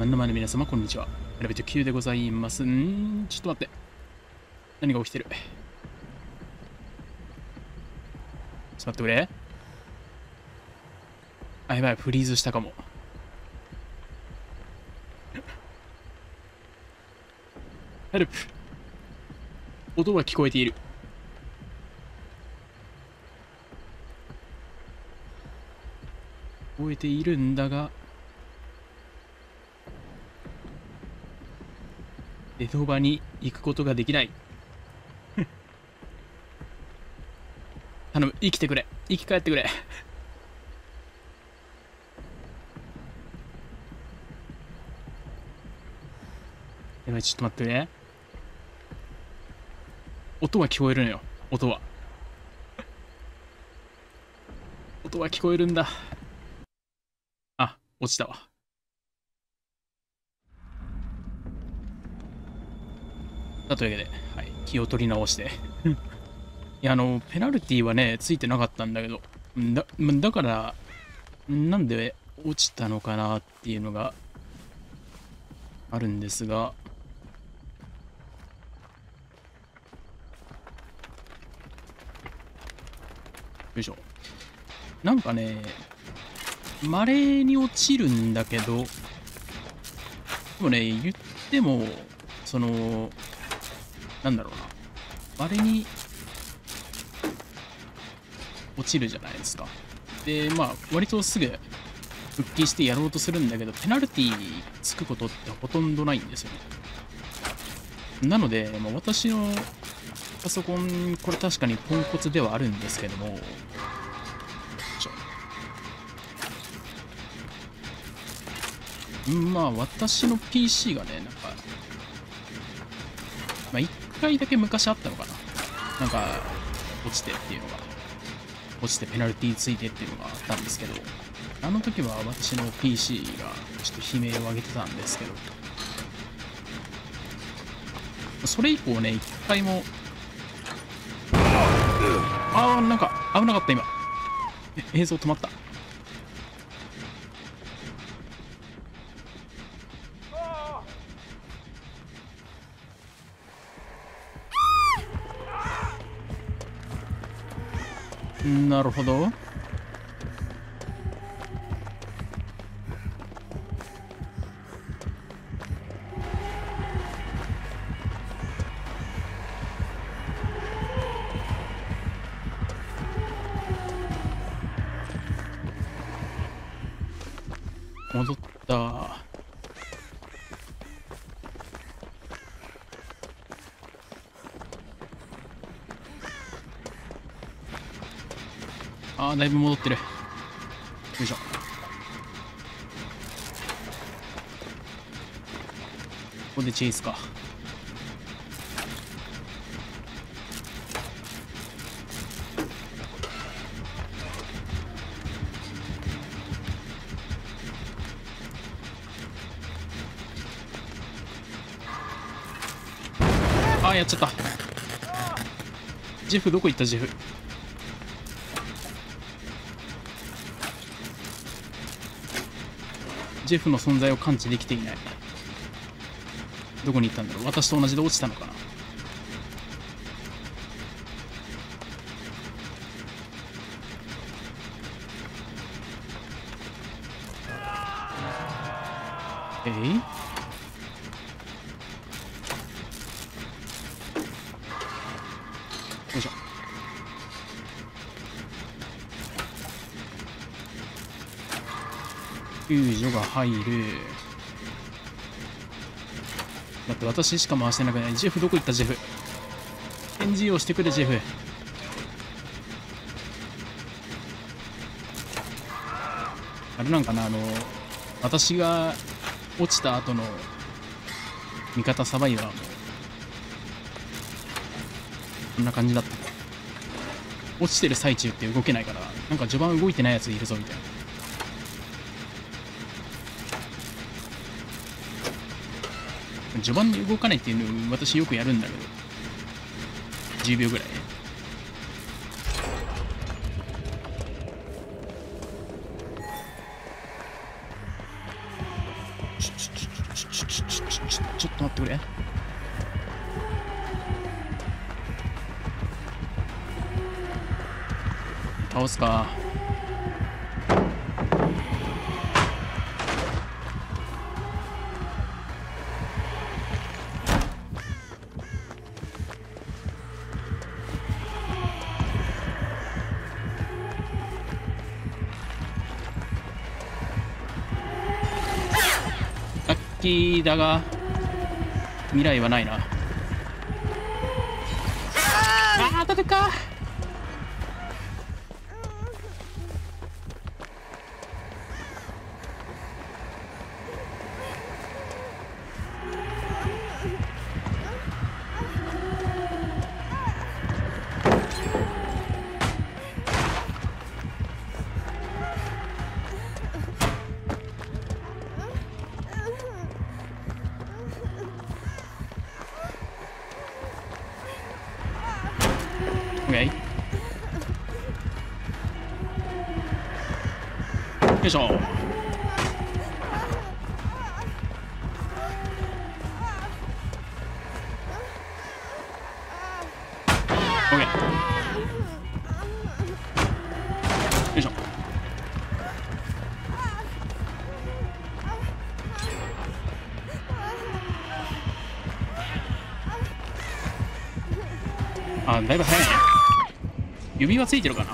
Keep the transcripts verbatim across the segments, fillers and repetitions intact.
画面の前の皆様、こんにちは。エレベーターきゅうでございます。んー、ちょっと待って。何が起きてる？ちょっと待ってくれ。あ、やばい、フリーズしたかも。ヘルプ。音は聞こえている。聞こえているんだが、江戸場に行くことができない。頼む、生きてくれ。生き返ってくれ。やばい、ちょっと待ってね。音は聞こえるのよ。音は。音は聞こえるんだ。あ、落ちたわ。だというわけで、はい、気を取り直して。いや、あの、ペナルティはね、ついてなかったんだけど、だ、だから、なんで落ちたのかなっていうのがあるんですが、よいしょ。なんかね、稀に落ちるんだけど、でもね、言っても、その、なんだろうな、稀に落ちるじゃないですか。で、まあ、割とすぐ復帰してやろうとするんだけど、ペナルティつくことってほとんどないんですよね。なので、まあ、私のパソコン、これ確かにポンコツではあるんですけども、まあ、私の ピーシー がね、なんか、まあ、一回だけ昔あったのかな。なんか、落ちてっていうのが、落ちてペナルティついてっていうのがあったんですけど、あの時は私の ピーシー がちょっと悲鳴を上げてたんですけど、それ以降ね、一回も、ああ、なんか危なかった今。映像止まった。なるほど。戻った。ああ、だいぶ戻ってる。よいしょ。ここでチェイスか。ああ、やっちゃった。ジェフどこ行った？ジェフ。ジェフの存在を感知できていない。どこに行ったんだろう。私と同じで落ちたのかな。えい、よいしょ。救助が入る。だって私しか回してなくない。ジェフどこ行った？ジェフ。返事をしてくれ、ジェフ。あれなんかな、あの、私が落ちた後の味方サバイバーも、こんな感じだった。落ちてる最中って動けないから、なんか序盤動いてないやついるぞ、みたいな。序盤で動かないっていうのを私よくやるんだけど、じゅうびょうぐらいね。 ってくれ。倒すか。ラッキーだが未来はないな。ああ、当たるか。よいしょ。オッケー。よいしょ。あ、だいぶ早いね。指輪ついてるかな。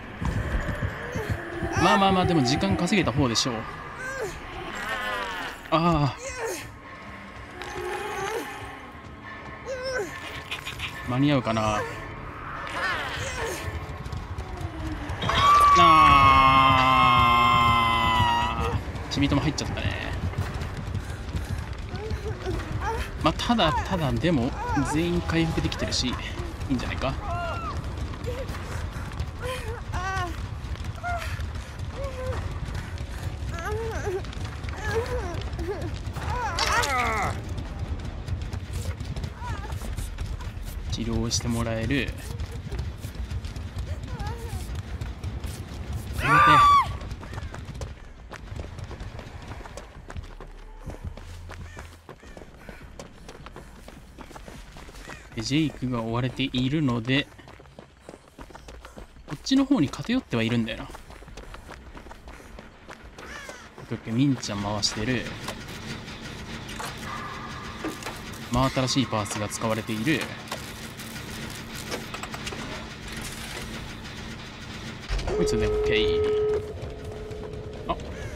まあまあまあ、でも時間稼げた方でしょう。ああ、間に合うかな。あー、ちびとも入っちゃったね。まあただただでも全員回復できてるしいいんじゃないか。治療してもらえる。やめて。ジェイクが追われているのでこっちの方に偏ってはいるんだよな。ミンちゃん回してる。真新しいパーツが使われている。こいつで OK。 あ、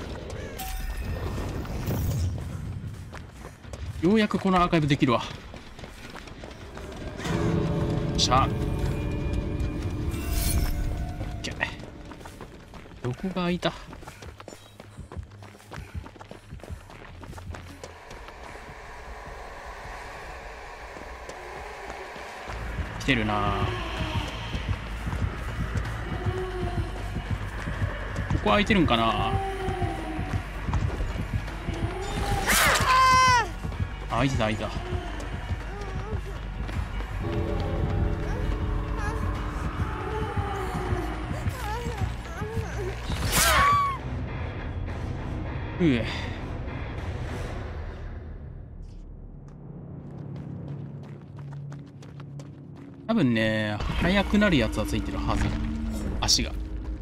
ようやくこのアーカイブできるわ。しゃあ OK。 どこが空いた。来てるな。ここ空いてるんかな。あ、空いてた空いてた。うえ。多分ね、速くなるやつはついてるはず。足が。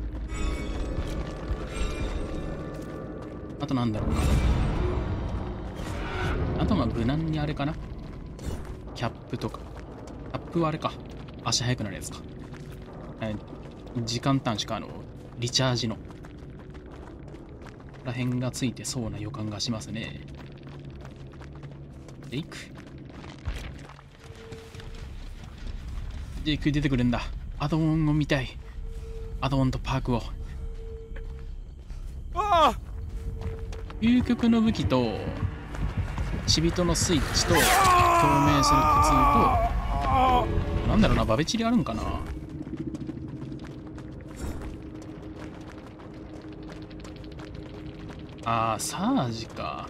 あとなんだろうな。あとまあ無難にあれかな。キャップとか。キャップはあれか。足速くなるやつか。え時間短縮、あの、リチャージの。ら辺がついてそうな予感がしますね。ジェイク。ジェイク出てくるんだ。アドオンを見たい。アドオンとパークを。 ああ、 究極の武器とチビトのスイッチと共鳴する苦痛と、なんだろうな、バベチリあるんかな。あー、サージか。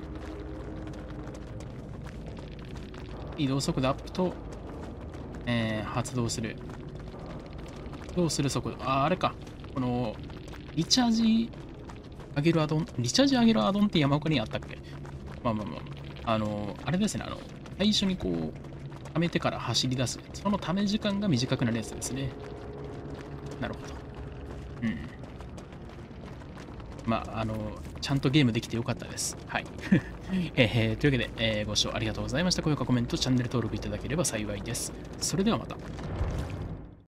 移動速度アップと、えー、発動する。どうする速度。あー、あれか。この、リチャージ上げるアドン、リチャージ上げるアドンって山岡にあったっけ。まあまあまあ。あの、あれですね、あの、 最初にこう、溜めてから走り出す。その溜め時間が短くなるやつですね。なるほど。うん。まあ、あの、ちゃんとゲームできてよかったです。はい。えー、というわけで、えーご視聴ありがとうございました。高評価、コメント、チャンネル登録いただければ幸いです。それではまた。